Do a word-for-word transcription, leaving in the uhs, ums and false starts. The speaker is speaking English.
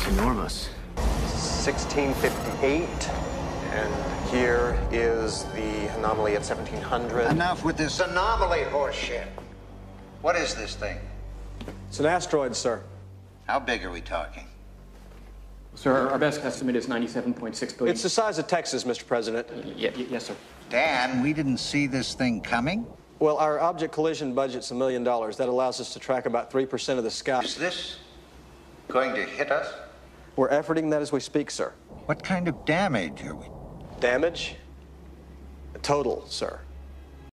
It's enormous. sixteen fifty-eight. And here is the anomaly at seventeen hundred. Enough with this anomaly horseshit. What is this thing? It's an asteroid, sir. How big are we talking? Sir, our best estimate is ninety-seven point six billion. It's the size of Texas, Mister President. Y y yes, sir. Dan, we didn't see this thing coming? Well, our object collision budget's a million dollars. That allows us to track about three percent of the sky. Is this going to hit us? We're efforting that as we speak, sir. What kind of damage are we? Damage? Total, sir.